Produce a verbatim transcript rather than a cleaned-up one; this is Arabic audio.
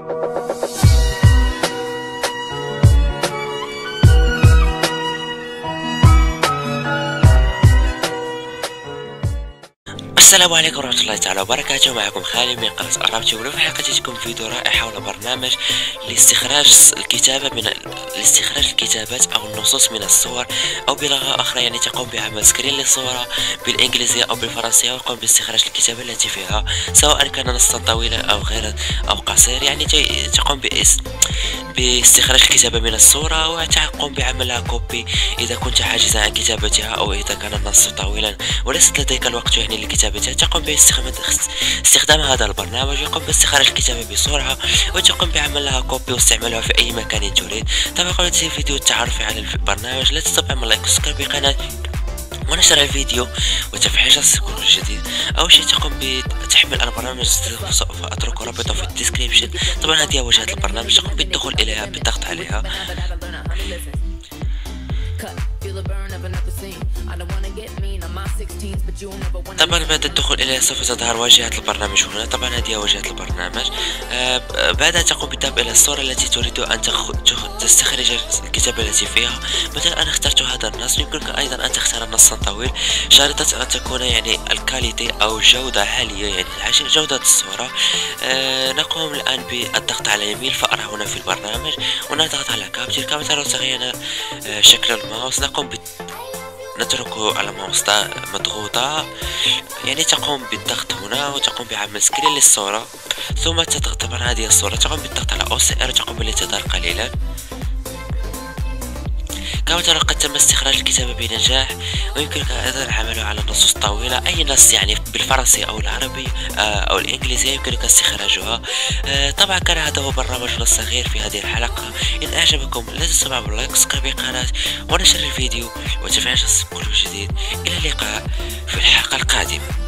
السلام عليكم ورحمة الله تعالى وبركاته. معكم خالد من قناة أرابتي، ولو في حلقة جاتكم فيديو رائع حول برنامج لاستخراج الكتابة من لاستخراج الكتابات أو النصوص من الصور، أو بلغة أخرى يعني تقوم بعمل سكرين للصورة بالإنجليزية أو بالفرنسية، ويقوم باستخراج الكتابة التي فيها سواء كان نصا طويلا أو غير أو قصير. يعني تقوم بإس باستخراج الكتابة من الصورة وتقوم بعملها كوبي إذا كنت حاجزا عن كتابتها، أو إذا كان النص طويلا وليست لديك الوقت يعني لكتابتها، تقوم باستخدام هذا البرنامج. يقوم باستخراج الكتابة بسرعة وتقوم بعملها كوبي واستعمالها في أي مكان تريد. طبعا قبل تنتهي الفيديو التعرف على البرنامج لا تنسى تعمل لايك وسبسكرايب بالقناة ونشر الفيديو وتفعيل جرس كل جديد. أول شيء تقوم بتحميل البرنامج، سوف أترك رابطه في الديسكريبشن. طبعا هذه واجهة البرنامج، تقوم بالدخول إليها بالضغط عليها. طبعا بعد الدخول إليها سوف تظهر واجهة البرنامج هنا. طبعا هذه واجهة البرنامج. آه بعدها تقوم بالذهاب إلى الصورة التي تريد أن تستخرج الكتابة التي فيها. مثلا أنا اخترت هذا النص، يمكنك أيضا أن تختار نصا طويل، شريطة أن تكون يعني الكاليتي أو جودة عالية، يعني جودة الصورة. آه نقوم الآن بالضغط على يمين فأرة هنا في البرنامج، ونضغط على كابتشر. كما ترون تغير آه شكل الماوس. نقوم نتركه على ماوس مضغوطة، يعني تقوم بالضغط هنا وتقوم بعمل سكرين للصورة، ثم تضغط. طبعا هذه الصورة تقوم بالضغط على او سي ار وتقوم بالانتظار قليلا. كما ترى قد تم استخراج الكتابة بنجاح، ويمكنك أيضا العمل على نصوص طويلة، أي نص يعني بالفرنسي أو العربي أو الإنجليزية يمكنك استخراجها. طبعا كان هذا هو برنامجنا الصغير في هذه الحلقة. إن أعجبكم لا تنسوا تعملوا لايك وسبسكرايب القناة ونشر الفيديو وتفعيل جرس كل جديد. إلى اللقاء في الحلقة القادمة.